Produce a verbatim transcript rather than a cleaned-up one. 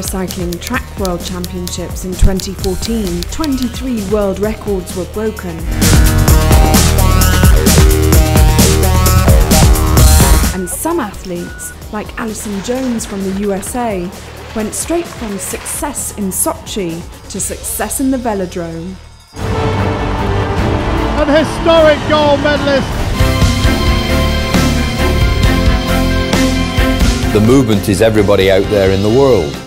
Cycling Track World Championships in twenty fourteen, twenty-three world records were broken. And some athletes, like Alison Jones from the U S A, went straight from success in Sochi to success in the velodrome. An historic gold medalist. The movement is everybody out there in the world.